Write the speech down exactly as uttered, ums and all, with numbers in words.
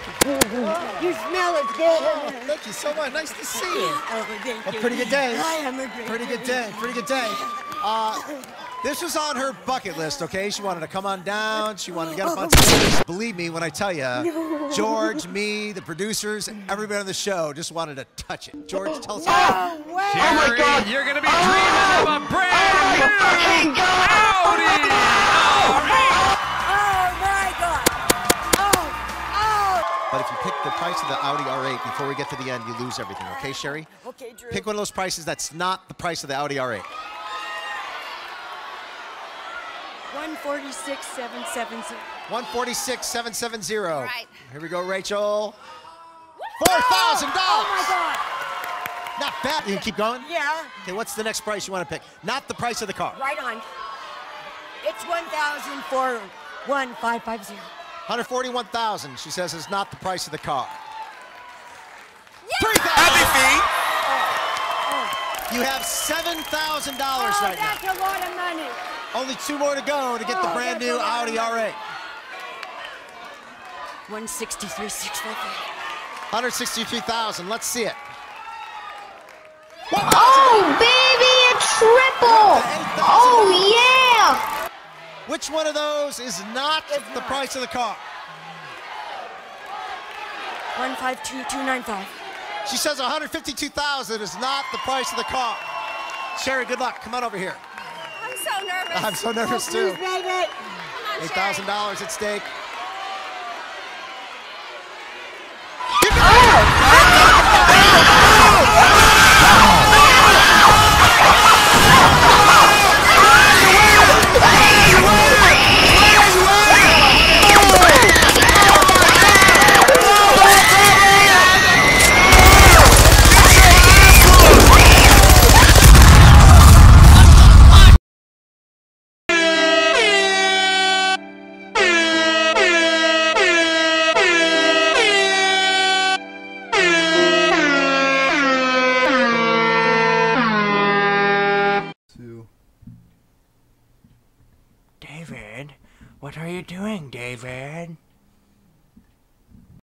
You smell it good. Oh, thank you so much. Nice to see you. Oh, thank A you. pretty good day. I am a great Pretty good day. Pretty good day. Uh, this was on her bucket list, okay? She wanted to come on down. She wanted to get up on stage. Believe me when I tell you, No. George, me, the producers, everybody on the show just wanted to touch it. George, tell us Oh, about it. wow. Jerry, my God. you're going to be Oh. dreaming of a brand new fucking God. Audi R eight. Oh, my God. Oh, But if you pick the price of the Audi R eight before we get to the end, you lose everything, okay, Sherry? oh. Okay, Drew. Pick one of those prices that's not the price of the Audi R eight. one forty-six, seven seventy. one forty-six, seven seventy. Right. Here we go, Rachel. four thousand dollars. Oh, my God. Not bad. You can keep going? Yeah, Okay, what's the next price you want to pick? Not the price of the car. right on. It's one thousand for one five five zero. one hundred forty-one thousand dollars, she says, is not the price of the car. Yeah. three thousand Happy dollars. feet. You have seven thousand dollars Oh, right now. that's a lot of money. Only two more to go to get the Oh, brand that's a new lot of Audi R eight. one sixty-three, six fifty. one hundred sixty-three thousand dollars. Let's see it. Oh, baby, a triple! Oh, yeah! Which one of those is not It's the not. price of the car? one five two, two nine five. She says one hundred fifty-two thousand dollars is not the price of the car. Sherry, good luck. Come on over here. I'm so nervous. I'm so nervous Please, too. baby. Come on, eight thousand dollars at stake. David, what are you doing, David?